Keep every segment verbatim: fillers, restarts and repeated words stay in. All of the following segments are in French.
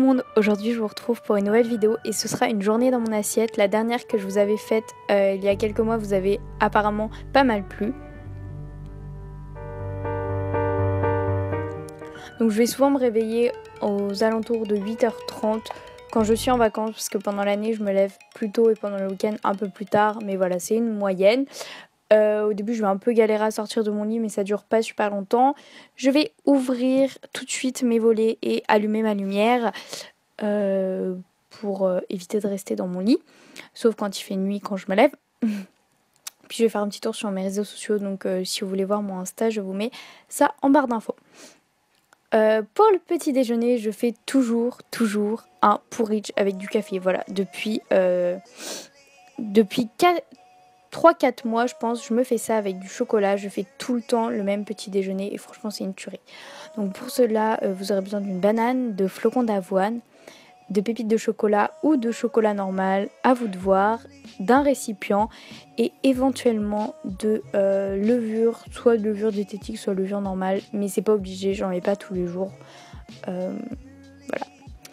monde, aujourd'hui je vous retrouve pour une nouvelle vidéo et ce sera une journée dans mon assiette. La dernière que je vous avais faite euh, il y a quelques mois vous avez apparemment pas mal plu. Donc je vais souvent me réveiller aux alentours de huit heures trente quand je suis en vacances parce que pendant l'année je me lève plus tôt et pendant le week-end un peu plus tard, mais voilà, c'est une moyenne. Euh, au début je vais un peu galérer à sortir de mon lit mais ça dure pas super longtemps. Je vais ouvrir tout de suite mes volets et allumer ma lumière euh, pour euh, éviter de rester dans mon lit, sauf quand il fait nuit, quand je me lève. Puis je vais faire un petit tour sur mes réseaux sociaux, donc euh, si vous voulez voir mon Insta je vous mets ça en barre d'infos. Euh, pour le petit déjeuner, je fais toujours, toujours un porridge avec du café. Voilà, depuis, euh, depuis trois quatre mois, je pense, je me fais ça avec du chocolat. Je fais tout le temps le même petit déjeuner et franchement, c'est une tuerie. Donc pour cela, euh, vous aurez besoin d'une banane, de flocons d'avoine, de pépites de chocolat ou de chocolat normal, à vous de voir, d'un récipient et éventuellement de euh, levure, soit levure diététique, soit levure normale, mais c'est pas obligé, j'en mets pas tous les jours. Euh, voilà.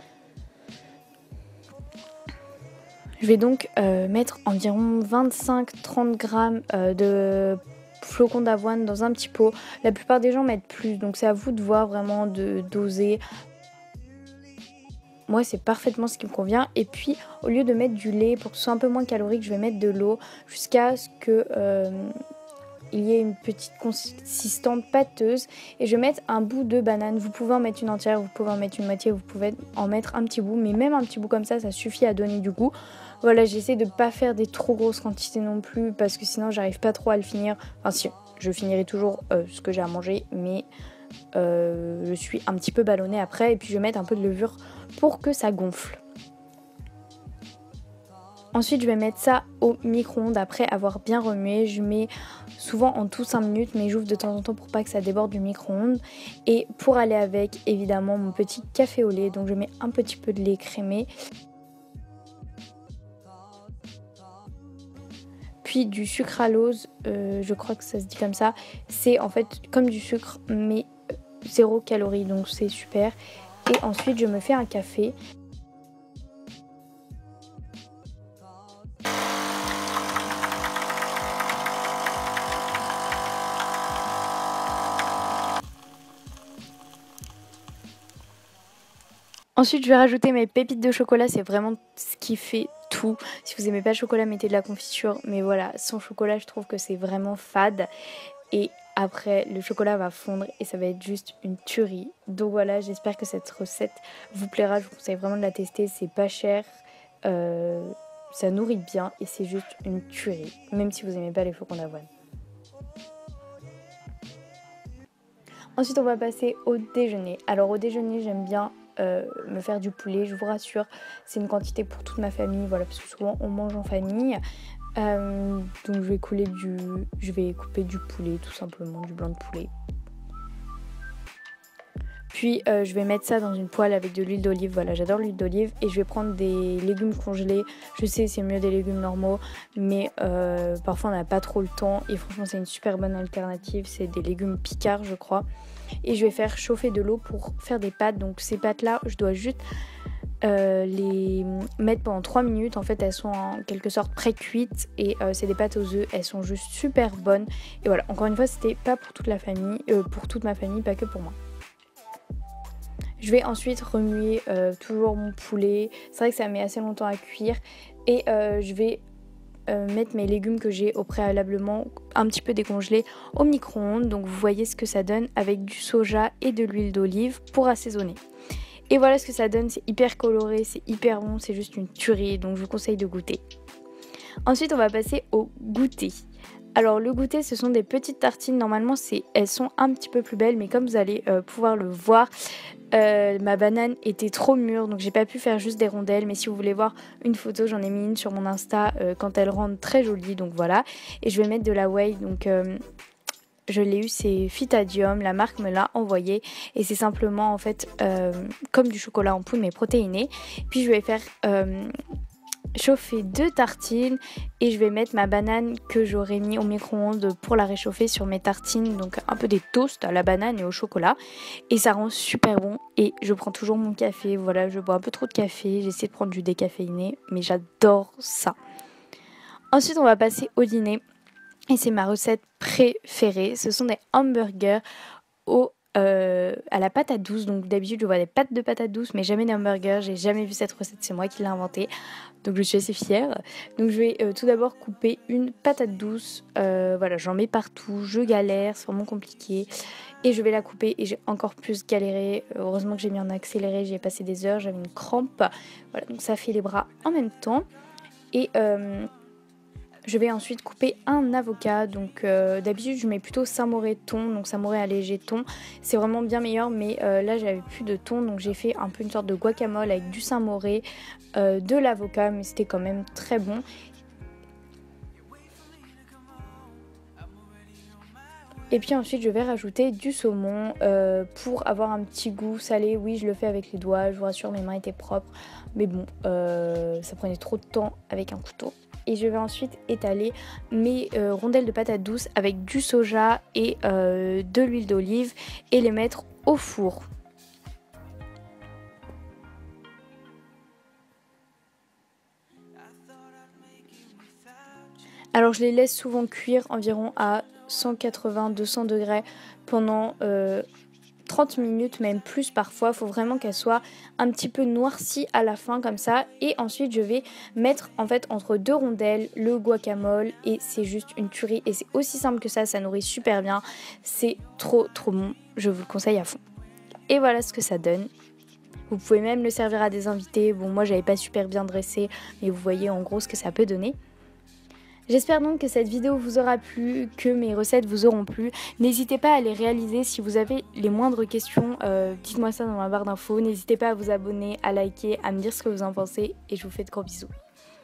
Je vais donc euh, mettre environ vingt-cinq à trente grammes euh, de flocons d'avoine dans un petit pot. La plupart des gens mettent plus, donc c'est à vous de voir vraiment, de doser. Moi, c'est parfaitement ce qui me convient. Et puis, au lieu de mettre du lait pour que ce soit un peu moins calorique, je vais mettre de l'eau jusqu'à ce que euh, il y ait une petite consistance pâteuse. Et je vais mettre un bout de banane. Vous pouvez en mettre une entière, vous pouvez en mettre une moitié, vous pouvez en mettre un petit bout. Mais même un petit bout comme ça, ça suffit à donner du goût. Voilà, j'essaie de ne pas faire des trop grosses quantités non plus parce que sinon, j'arrive pas trop à le finir. Enfin, si, je finirai toujours euh, ce que j'ai à manger, mais... Euh, je suis un petit peu ballonnée après et puis je vais mettre un peu de levure pour que ça gonfle. Ensuite je vais mettre ça au micro-ondes après avoir bien remué. Je mets souvent en tout cinq minutes mais j'ouvre de temps en temps pour pas que ça déborde du micro-ondes. Et pour aller avec évidemment mon petit café au lait, donc je mets un petit peu de lait crémé. Puis du sucralose, euh, je crois que ça se dit comme ça. C'est en fait comme du sucre mais zéro calorie, donc c'est super. Et ensuite je me fais un café. Ensuite je vais rajouter mes pépites de chocolat, c'est vraiment ce qui fait tout. Si vous aimez pas le chocolat, mettez de la confiture, mais voilà, sans chocolat je trouve que c'est vraiment fade. Et après, le chocolat va fondre et ça va être juste une tuerie. Donc voilà, j'espère que cette recette vous plaira. Je vous conseille vraiment de la tester. C'est pas cher, euh, ça nourrit bien et c'est juste une tuerie. Même si vous n'aimez pas les flocons d'avoine. Ensuite, on va passer au déjeuner. Alors au déjeuner, j'aime bien euh, me faire du poulet. Je vous rassure, c'est une quantité pour toute ma famille. Voilà, parce que souvent on mange en famille. Euh, donc je vais couler du, je vais couper du poulet tout simplement, du blanc de poulet. Puis euh, je vais mettre ça dans une poêle avec de l'huile d'olive. Voilà, j'adore l'huile d'olive et je vais prendre des légumes congelés. Je sais c'est mieux des légumes normaux, mais euh, parfois on n'a pas trop le temps et franchement c'est une super bonne alternative. C'est des légumes picards je crois. Et je vais faire chauffer de l'eau pour faire des pâtes. Donc ces pâtes là, je dois juste Euh, les mettre pendant trois minutes. En fait elles sont en quelque sorte pré-cuites et euh, c'est des pâtes aux œufs, elles sont juste super bonnes. Et voilà, encore une fois c'était pas pour toute la famille, euh, pour toute ma famille, pas que pour moi. Je vais ensuite remuer euh, toujours mon poulet. C'est vrai que ça met assez longtemps à cuire. Et euh, je vais euh, mettre mes légumes que j'ai au préalablement un petit peu décongelés au micro-ondes. Donc vous voyez ce que ça donne avec du soja et de l'huile d'olive pour assaisonner. Et voilà ce que ça donne, c'est hyper coloré, c'est hyper bon, c'est juste une tuerie, donc je vous conseille de goûter. Ensuite on va passer au goûter. Alors le goûter ce sont des petites tartines, normalement c'est, elles sont un petit peu plus belles, mais comme vous allez euh, pouvoir le voir, euh, ma banane était trop mûre, donc j'ai pas pu faire juste des rondelles, mais si vous voulez voir une photo, j'en ai mis une sur mon Insta euh, quand elle rend très jolie, donc voilà. Et je vais mettre de la whey, donc... Euh, je l'ai eu, c'est Phytadium, la marque me l'a envoyé et c'est simplement en fait euh, comme du chocolat en poudre mais protéiné. Puis je vais faire euh, chauffer deux tartines et je vais mettre ma banane que j'aurais mis au micro-ondes pour la réchauffer sur mes tartines, donc un peu des toasts à la banane et au chocolat, et ça rend super bon. Et je prends toujours mon café, voilà, je bois un peu trop de café, j'essaie de prendre du décaféiné, mais j'adore ça. Ensuite on va passer au dîner et c'est ma recette préférée, ce sont des hamburgers au Euh, à la patate douce. Donc d'habitude je vois des pâtes de patate douce mais jamais des hamburgers, j'ai jamais vu cette recette, c'est moi qui l'ai inventée, donc je suis assez fière. Donc je vais euh, tout d'abord couper une patate douce, euh, voilà, j'en mets partout, je galère, c'est vraiment compliqué et je vais la couper et j'ai encore plus galéré. Heureusement que j'ai mis en accéléré, j'y ai passé des heures, j'avais une crampe, voilà, donc ça fait les bras en même temps. Et euh, je vais ensuite couper un avocat, donc euh, d'habitude je mets plutôt samouré thon, donc samouré allégé thon, c'est vraiment bien meilleur, mais euh, là j'avais plus de thon, donc j'ai fait un peu une sorte de guacamole avec du samouré, euh, de l'avocat, mais c'était quand même très bon. Et puis ensuite je vais rajouter du saumon euh, pour avoir un petit goût salé. Oui, je le fais avec les doigts, je vous rassure, mes mains étaient propres, mais bon, euh, ça prenait trop de temps avec un couteau. Et je vais ensuite étaler mes euh, rondelles de patates douces avec du soja et euh, de l'huile d'olive et les mettre au four. Alors je les laisse souvent cuire environ à cent quatre-vingts à deux cents degrés pendant euh, trente minutes, même plus parfois. Il faut vraiment qu'elle soit un petit peu noircie à la fin comme ça. Et ensuite je vais mettre en fait entre deux rondelles le guacamole et c'est juste une tuerie. Et c'est aussi simple que ça, ça nourrit super bien. C'est trop trop bon, je vous le conseille à fond. Et voilà ce que ça donne. Vous pouvez même le servir à des invités. Bon, moi j'avais pas super bien dressé, mais vous voyez en gros ce que ça peut donner. J'espère donc que cette vidéo vous aura plu, que mes recettes vous auront plu. N'hésitez pas à les réaliser. Si vous avez les moindres questions, euh, dites-moi ça dans la barre d'infos. N'hésitez pas à vous abonner, à liker, à me dire ce que vous en pensez et je vous fais de gros bisous.